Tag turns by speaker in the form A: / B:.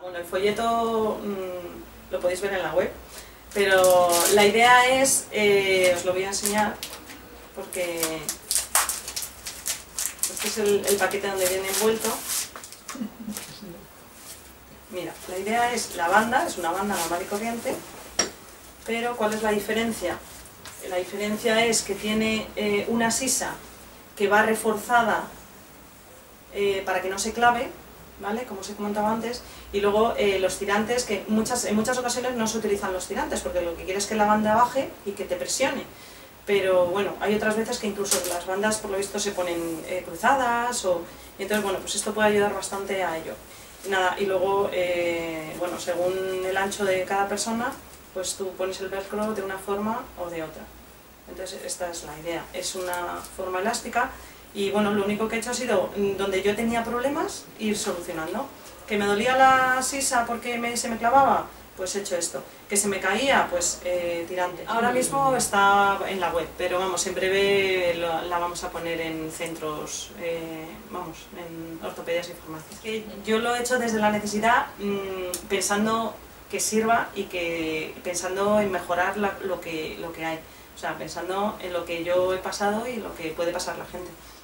A: Bueno, el folleto lo podéis ver en la web, pero la idea es, os lo voy a enseñar porque este es el paquete donde viene envuelto. Mira, la idea es la banda, es una banda normal y corriente, pero ¿cuál es la diferencia? La diferencia es que tiene una sisa que va reforzada para que no se clave, ¿vale? Como os he comentado antes, y luego los tirantes, que en muchas ocasiones no se utilizan los tirantes, porque lo que quieres es que la banda baje y que te presione. Pero bueno, hay otras veces que incluso las bandas por lo visto se ponen cruzadas, y entonces bueno, pues esto puede ayudar bastante a ello. Nada, y luego, bueno, según el ancho de cada persona, pues tú pones el velcro de una forma o de otra. Entonces esta es la idea, es una forma elástica y bueno, lo único que he hecho ha sido, donde yo tenía problemas, ir solucionando. Que me dolía la sisa porque se me clavaba, pues he hecho esto. Que se me caía, pues tirante. Ahora mismo está en la web, pero vamos, en breve la vamos a poner en centros, vamos, en ortopedias y farmacias. Que yo lo he hecho desde la necesidad, pensando que sirva y pensando en mejorar lo que hay. O sea, pensando en lo que yo he pasado y lo que puede pasar la gente.